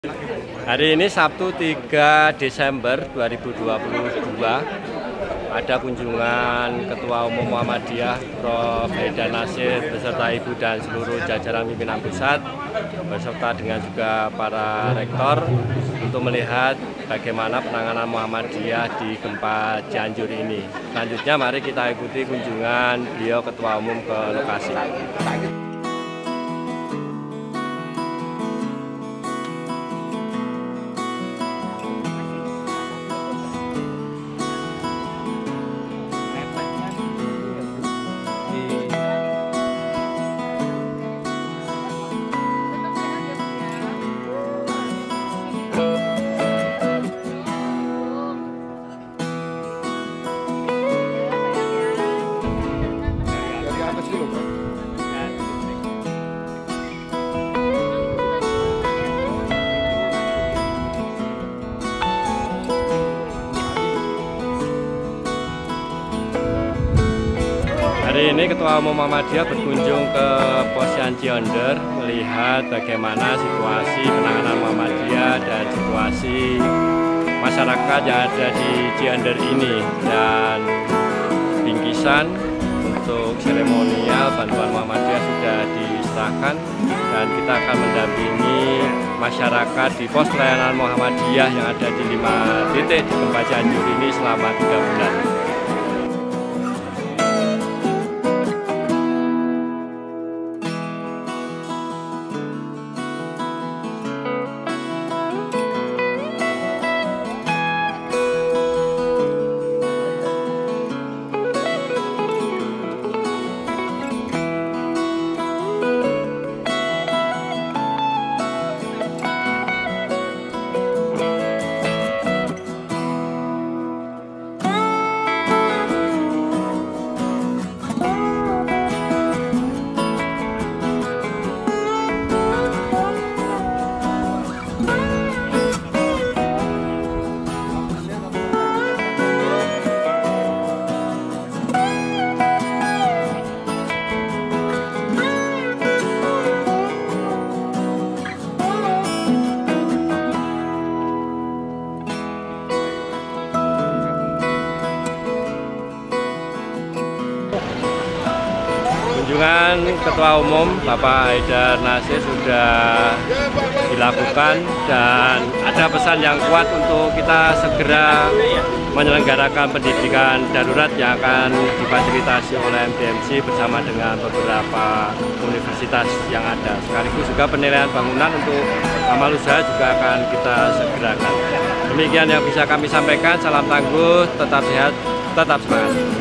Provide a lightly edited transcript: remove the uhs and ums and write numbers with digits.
Hari ini Sabtu 3 Desember 2022 ada kunjungan Ketua Umum Muhammadiyah Prof. Haidar Nasir beserta Ibu dan seluruh jajaran pimpinan pusat beserta dengan juga para rektor untuk melihat bagaimana penanganan Muhammadiyah di gempa Cianjur ini. Selanjutnya mari kita ikuti kunjungan beliau Ketua Umum ke lokasi. Hari ini Ketua Umum Muhammadiyah berkunjung ke Posyan Cionder melihat bagaimana situasi penanganan Muhammadiyah dan situasi masyarakat yang ada di Cionder ini, dan bingkisan untuk seremonial bantuan Muhammadiyah sudah diserahkan dan kita akan mendampingi masyarakat di pos pelayanan Muhammadiyah yang ada di 5 titik di gempa Cianjur ini selama 3 bulan. Kunjungan Ketua Umum Bapak Haidar Nasir sudah dilakukan dan ada pesan yang kuat untuk kita segera menyelenggarakan pendidikan darurat yang akan difasilitasi oleh MDMC bersama dengan beberapa universitas yang ada. Sekaligus juga penilaian bangunan untuk amal usaha juga akan kita segerakan. Demikian yang bisa kami sampaikan. Salam tangguh, tetap sehat, tetap semangat.